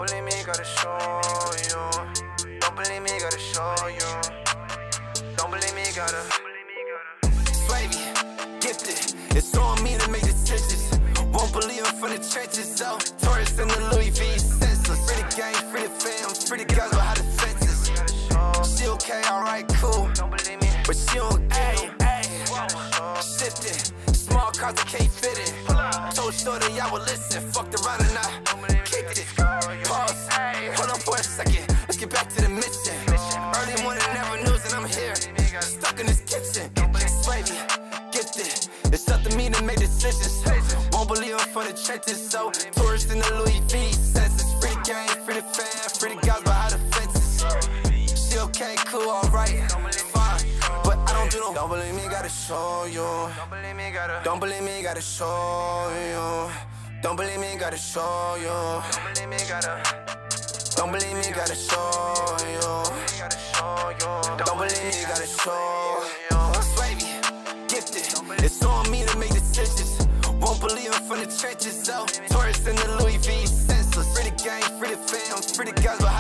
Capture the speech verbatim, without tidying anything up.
believe me, gotta show you. Don't believe me, gotta show you. Don't believe me, gotta. Swavy, gifted, it's on me to make decisions. Won't believe I'm from the trenches, so tourists in the Louis V, senseless. Free the gang, free the fam, free the guys behind the fences. She okay, alright, cool, but she don't get no shifting. Small cars that can't fit it. Told Shorty I would listen. Fucked around and I kicked it. Pause, hold on for a second. Let's get back to the mission. Early morning, never news, and I'm here, stuck in this kitchen. Swavy, gifted, it's up to me to make decisions. Won't believe I'm from the trenches, so tourists in the Louis V senses. Free the gang, free the fam, free the guys behind the fences. She okay, cool, alright, fine, but I don't do no. Don't believe me, gotta show you. Don't believe me, gotta. Don't believe me, gotta show you. Don't believe me, gotta show you. Don't believe me, gotta. Don't believe me, gotta show you. Gotta show you. Don't believe me, gotta show you. Swavy, gifted, it's on me to make decisions. Won't believe I'm from the trenches, so tourists in the Louis V senseless. Free the gang, free the fam, free the guys behind